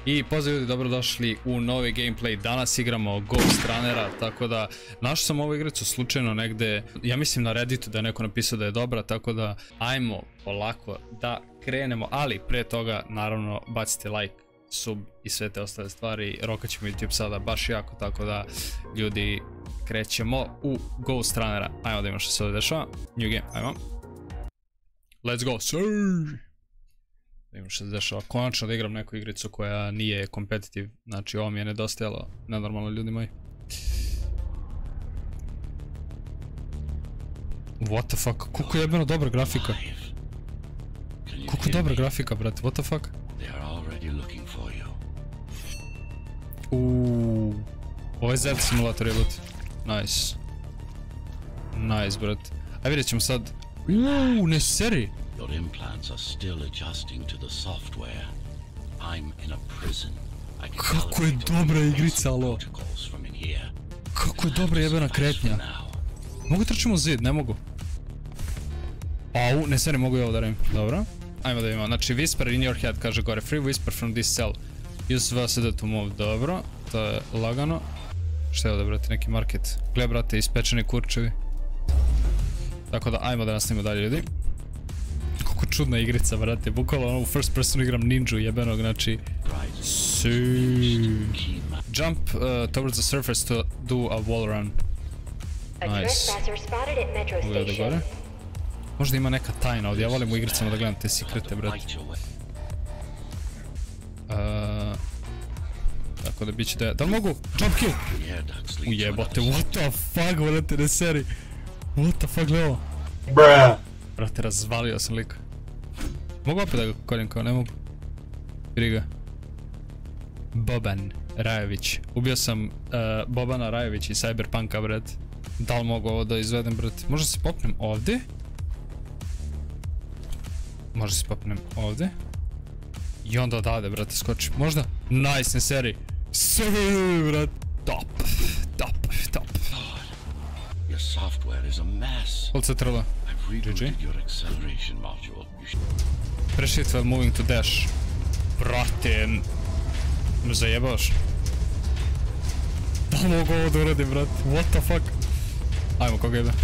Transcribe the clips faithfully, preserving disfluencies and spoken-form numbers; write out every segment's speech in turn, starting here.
I pozdrav ljudi, dobrodošli u novi gameplay. Danas igramo Ghost Runnera, tako da našao sam ovu igricu slučajno negde, ja mislim na Redditu da je neko napisao da je dobra, tako da ajmo polako da krenemo, ali pre toga naravno bacite like, sub i sve te ostale stvari. Rokat ćemo YouTube sada baš jako, tako da ljudi krećemo u Ghost Runnera. Ajmo da imamo što se ovdje dešava. New game, ajmo. Let's go, sir! Da imam što se dešava. Konačno da igram neku igricu koja nije competitive. Znači ovo mi je nedostajalo. Nenormalno ljudi moji. What the fuck? Koliko je jebeno dobra grafika. Koliko je dobra grafika, brate. What the fuck? Uuuu. Ovo je Z simulator jebot. Nice. Nice, brate. A vidjet ćemo sad. Uuuu, ne seri. Your implants are still adjusting to the software. I'm in a prison. I can Kako je dobra igrica, alo. Kako je dobra jebena kretnja. Mogu trčimo u zid, ne mogu. Au, ne seri, mogu i ovo da radim. Dobro. Ajmo da imamo. Znači, whisper in your head, kaže gore. Free whisper from this cell. Use V S D to move. Dobro. To je lagano. Šta je ovdje, brate? Neki market. Gle, brate, ispečeni kurčevi. Tako da, ajmo da nastavimo dalje, ljudi. Kako čudna igrica, brate, bukvalno ono u first personu igram ninju jebenog, znači... Siiii... Jump uh, towards the surface to do a wall run. Nice. Mogu da gore? Možda ima neka tajna ovdje, ja volim u igricama da gledam te sekrete, brate. Uh, tako da bit će da... Da li mogu? Jump kill! Ujebote, what the fuck, brate, ne seri. What the fuck, gleda ovo? Bruh! Brate, razvalio sam lik. Mogu opet da ga koljem kao, ne mogu. Vidi ga. Boban Rajović. Ubio sam uh, Bobana Rajović iz Cyberpunka, brate. Da li mogu ovo da izvedem, brate? Možda se popnem ovdje? Možda se popnem ovdje? I onda odavde, brate, skoči. Možda? Nice, ne seri. Seri, brate. Top. Top, top. Your software is a mess. Hold se trla. G G. Prešit while moving to dash. Brate, me zajebavaš. Da li mogu ovo da uradim, brate? What the fuck? Ajmo, koga jebe.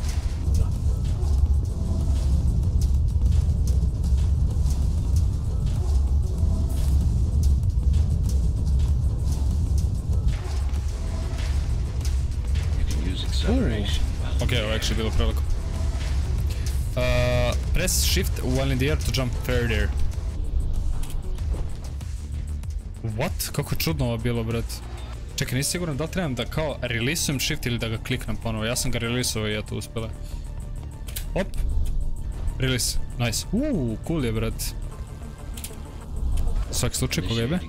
Ok, ovo je actually bilo prelako. Uh, press shift while in the air to jump further. What? Kako čudno ovo bilo, brat. Čekaj, nisi siguran da li trebam da kao releasujem shift ili da ga kliknem ponovo. Ja sam ga releasuo i ja to uspjela. Hop. Release. Nice. Uuu, cool je, brat. Svaki slučaj, koga jebe?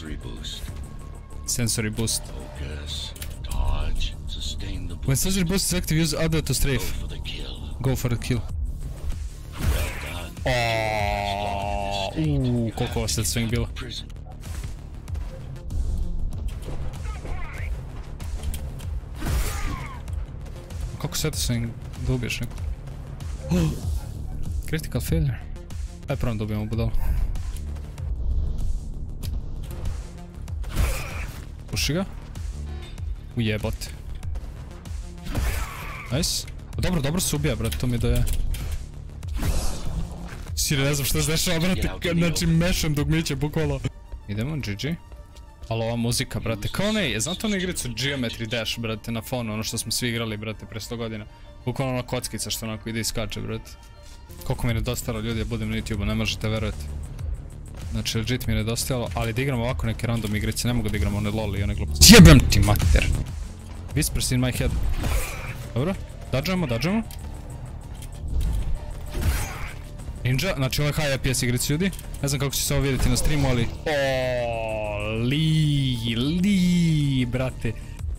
Sensory boost. When sensory boost is active, use other to strafe. Go for the kill. Uuuu, koliko ovo sad swing bilo. Kako sve to swing da ubiješ neko? Critical failure. Aj prvom da ubijemo budalu. Puši ga. Ujebote. Nice. Dobro, dobro se ubija, brate, to mi da je... Sire, ne znam što se dešava, brate, znači mešam dok miće, bukvalo. Idemo, G G. Ali ova muzika, brate, kao ne, znate onu igricu Geometry Dash, brate, na fonu, ono što smo svi igrali, brate, pre sto godina. Bukvalno ona kockica što onako ide i skače, brate. Koliko mi je nedostajalo ljudi, ja budem na YouTube-u, ne možete verovati. Znači, legit mi je nedostajalo, ali da igram ovako neke random igrice, ne mogu da igram one lol i one gluposti. Jebem ti mater! Whispers in my head. Dobro, dađamo, dađamo. Ninja, znači ovo je high F P S igrici ljudi. Ne znam kako će se ovo vidjeti na streamu, ali... Oooo, li, li, brate.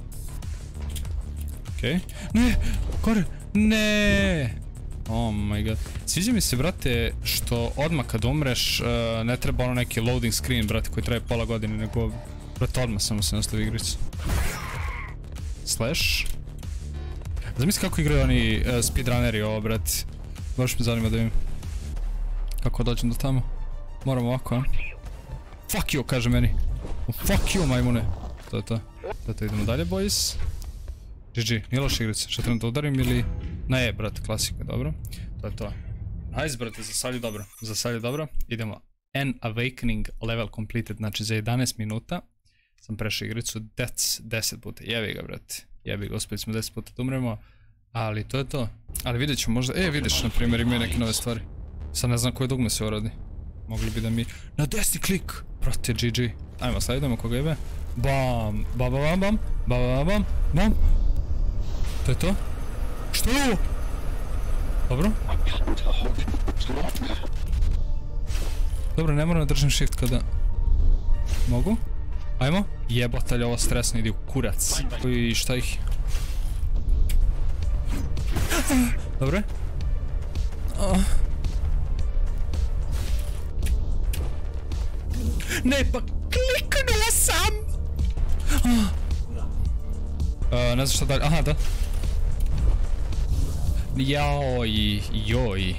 Okej. Ne, gore, ne. Oh my god. Sviđa mi se, brate, što odmah kad umreš ne treba ono neki loading screen, brate, koji traje pola godine, nego... Brate, odmah samo se nastavi igricu. Slash. Zamisli kako igraju oni speedrunneri ovo, brate. Baš me zanima da vidim kako dođem do tamo. Moram ovako, a? Fuck you, kaže meni. Fuck you, majmune. To je to. To je to, idemo dalje, boys. G G, nije loša igrica. Šta trebam da udarim ili... Ne, je, brate, klasika, dobro. To je to. Nice, brate, za sad je dobro. Za sad je dobro. Idemo. An Awakening level completed, znači za jedanaest minuta sam prešao igricu deset puta. Jebi ga, brate. Jebi ga, uspjeli smo deset puta da umremo. Ali to je to. Ali vidjet ću možda... E, vidiš, na primjer, imaju neke nove stvari. Sad ne znam koje dugme se uradi. Mogli bi da mi... Na desni klik! Brate, G G. Ajmo, sad idemo koga jebe. Bam! Bam, bam, bam, bam, bam, bam, bam. To je to? Što je ovo? Dobro. Dobro, ne moram da držim shift kada... Mogu? Ajmo. Jebotalj, ovo stresno, idi u kurac. I šta ih... Dobro je. Ne, pa kliknuo sam! Ne znam šta dalje, aha, da. Joj, joj.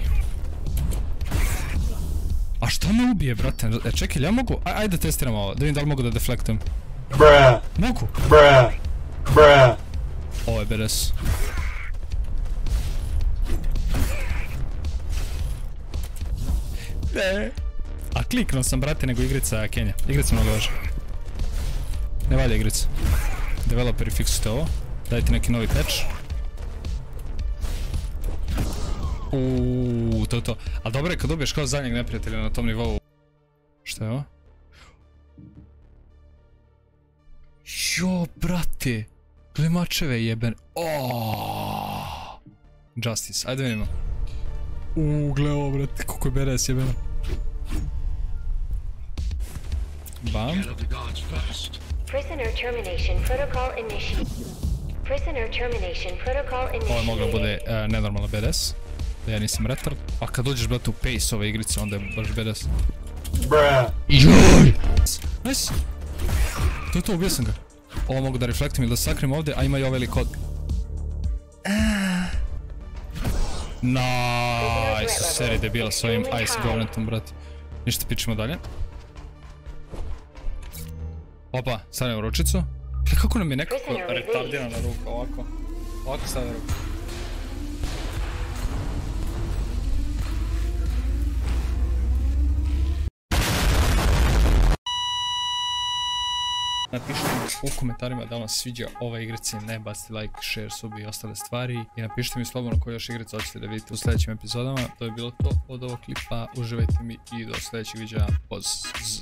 A šta me ubije, brate? E, čekaj, ja mogu... Ajde testiram ovo, da vidim da li mogu da deflektujem. Bruh. Mogu? Bruh. Bruh. Ovo je B D S. Ne. A kliknuo sam, brate, nego igrica Kenja. Igrica mnogo važna. Ne valja igrica. Developeri fiksujte ovo. Dajte neki novi patch. Uuuu, to je to. Ali dobro je kad dobiješ kao zadnjeg neprijatelja na tom nivou. Šta je ovo? Jo, brate. Klimačeve jeben. Oooo. Justice, ajde vidimo. Uuu, gle ovo, brate, koliko je B D S jebeno. Bam. Prisoner termination protocol initiated. Prisoner termination protocol initiated. Ovo je moglo bude uh, nenormalna B D S. Da ja nisam retard. A kad dođeš, brate, u pace ove igrice, onda je baš B D S. Bruh. Joj! Nice! To je to, ubio sam ga. Ovo mogu da reflektim ili da sakrim ovdje, a ima i ovaj li kod. Nice! Seri debila s ovim Ice Governetom, brate. Ništa, pičemo dalje. Opa, stavljamo ručicu. Gle, kako nam je nekako retardirana ruka, ovako. Ovako stavljamo ruku. Napišite mi u komentarima da vam sviđa ova igrica, ne bacite like, share, sub i ostale stvari. I napišite mi slobodno koje još igrice hoćete da vidite u sljedećim epizodama. To je bilo to od ovog klipa, uživajte mi i do sljedećeg videa. Poz.